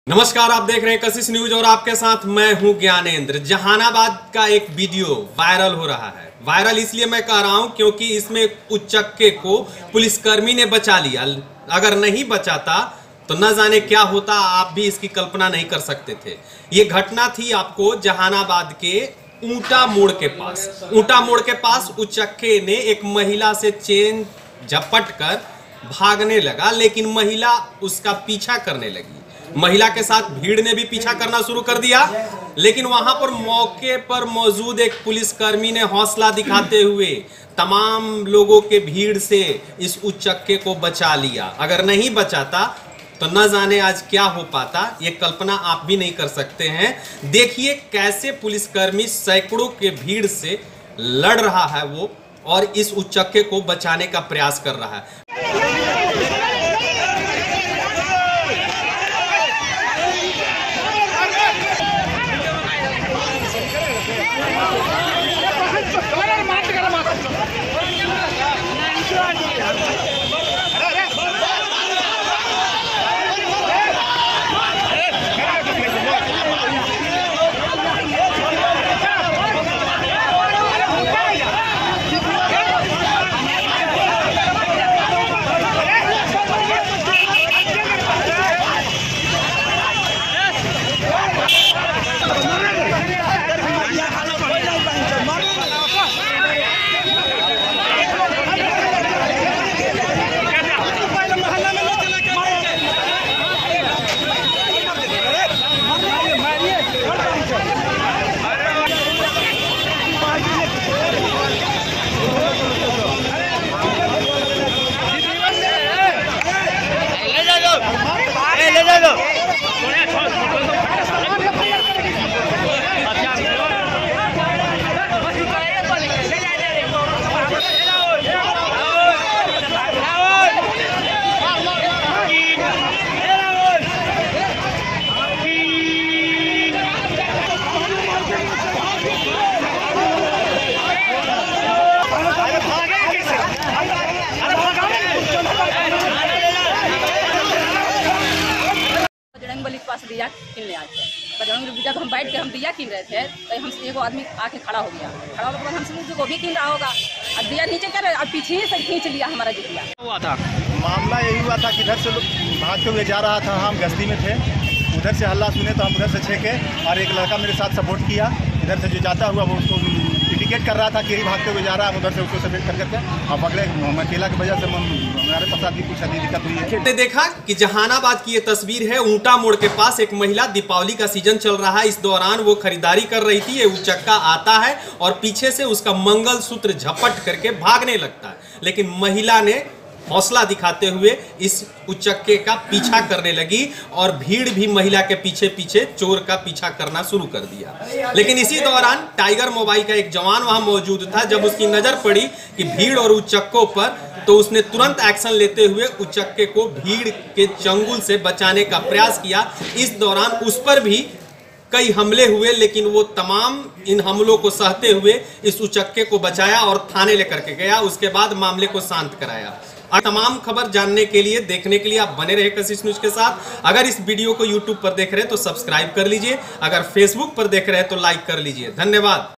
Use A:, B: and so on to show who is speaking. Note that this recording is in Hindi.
A: नमस्कार, आप देख रहे हैं कशिश न्यूज और आपके साथ मैं हूं ज्ञानेंद्र। जहानाबाद का एक वीडियो वायरल हो रहा है। वायरल इसलिए मैं कह रहा हूं क्योंकि इसमें उच्चक्के को पुलिसकर्मी ने बचा लिया। अगर नहीं बचाता तो न जाने क्या होता, आप भी इसकी कल्पना नहीं कर सकते थे। ये घटना थी आपको जहानाबाद के ऊंटा मोड़ के पास। ऊंटा मोड़ के पास उच्चक्के ने एक महिला से चेन झपट कर भागने लगा, लेकिन महिला उसका पीछा करने लगी। महिला के साथ भीड़ ने भी पीछा करना शुरू कर दिया, लेकिन वहां पर मौके पर मौजूद एक पुलिसकर्मी ने हौसला दिखाते हुए तमाम लोगों के भीड़ से इस उच्चक्के को बचा लिया। अगर नहीं बचाता तो न जाने आज क्या हो पाता, ये कल्पना आप भी नहीं कर सकते हैं। देखिए कैसे पुलिसकर्मी सैकड़ों के भीड़ से लड़ रहा है वो, और इस उच्चक्के को बचाने का प्रयास कर रहा है।
B: बजरंगबली के पास दिया किनने आए थे। बजरंगबली जब हम बैठ के हम दिया किन रहे थे तो हमसे एगो आदमी आके खड़ा हो गया। खड़ा होने के बाद हमसे वो भी किन रहा होगा और दिया नीचे कर और पीछे ही से खींच लिया हमारा जितिया।
C: हुआ था मामला यही हुआ था कि इधर से भागते हुए जा रहा था, हम गश्ती में थे। उधर से हल्ला सुने तो हम उधर से छेके और एक लड़का मेरे साथ सपोर्ट किया। इधर से जो जाता हुआ वो उसको इंडिकेट कर रहा था कि यही भागते हुए जा रहा है। उधर से उसको सपोर्ट कर करके और पकड़े। अकेला की वजह से हमारे साथ भी कुछ दिक्कत हुई है।
A: ने देखा कि जहानाबाद की ये तस्वीर है। ऊंटा मोड़ के पास एक महिला, दीपावली का सीजन चल रहा है, इस दौरान वो खरीदारी कर रही थी। ये उच्चक्का आता है और पीछे से उसका मंगलसूत्र झपट करके भागने लगता है, लेकिन महिला ने हौसला दिखाते हुए इस उच्चक्के का पीछा करने लगी और भीड़ भी महिला के पीछे पीछे चोर का पीछा करना शुरू कर दिया। लेकिन इसी दौरान टाइगर मोबाइल का एक जवान वहां मौजूद था। जब उसकी नजर पड़ी कि भीड़ और उच्चक्कों पर, तो उसने तुरंत एक्शन लेते हुए उच्चक्के को भीड़ के चंगुल से बचाने का प्रयास किया। इस दौरान उस पर भी कई हमले हुए, लेकिन वो तमाम इन हमलों को सहते हुए इस उच्चक्के को बचाया और थाने लेकर के गया। उसके बाद मामले को शांत कराया। तमाम खबर जानने के लिए, देखने के लिए आप बने रहे कशिश न्यूज के साथ। अगर इस वीडियो को यूट्यूब पर देख रहे हैं तो सब्सक्राइब कर लीजिए, अगर फेसबुक पर देख रहे हैं तो लाइक कर लीजिए। धन्यवाद।